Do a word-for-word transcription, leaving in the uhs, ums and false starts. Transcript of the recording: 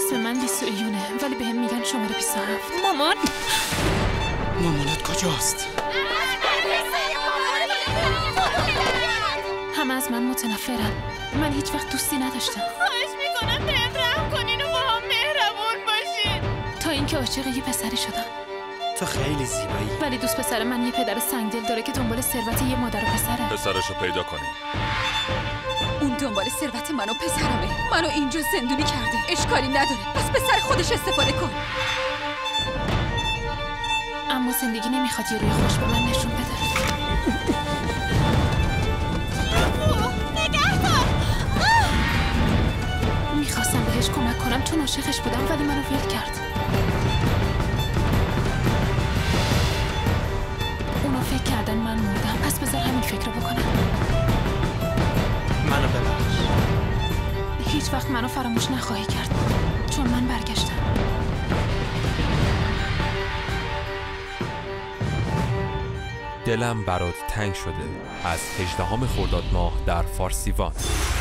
اسم من بیست و ایونه ولی بهم میگن شماره بیست و هفت. مامان مامانت کجاست؟ همه از من متنفرن. من هیچ وقت دوستی نداشتم. خواهش میکنم بهم رحم کنین و با هم مهربون باشین. تا اینکه عاشق یه پسری شدم. تو خیلی زیبایی. ولی دوست پسر من یه پدر سنگدل داره که دنبال ثروت یه مادر و پسره. پسرشو پیدا کنی. اون دنبال ثروت من و پسرمه. منو اینجا زندونی کرده. اشکالی نداره. پس پسر خودش استفاده کن. اما زندگی نمیخواد یه روی خوش به من نشون بده. میخواستم بهش کمک کنم چون عاشقش بودم ولی منو ول کرد. اونا فکر کردن من مردم پس بذار همین فکر رو بکنم. منو ببخش. هیچ وقت منو فراموش نخواهی کرد چون من برگشتم. دلم برات تنگ شده از هجدهم خرداد ماه در فارسی وان.